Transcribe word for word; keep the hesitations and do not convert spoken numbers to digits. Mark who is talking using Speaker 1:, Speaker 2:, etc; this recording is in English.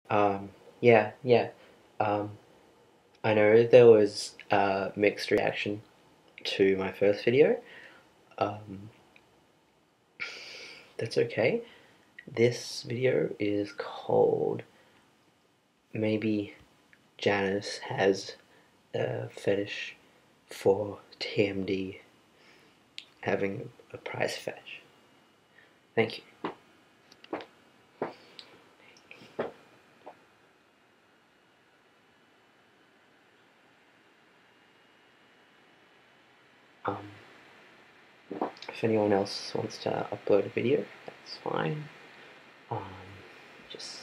Speaker 1: Um, yeah, yeah. Um, I know there was a mixed reaction to my first video. Um, that's okay. This video is called Maybe Janus Has a Fetish for T M D Having a Prize Fetish. Thank you. Um, if anyone else wants to upload a video, that's fine. Um, just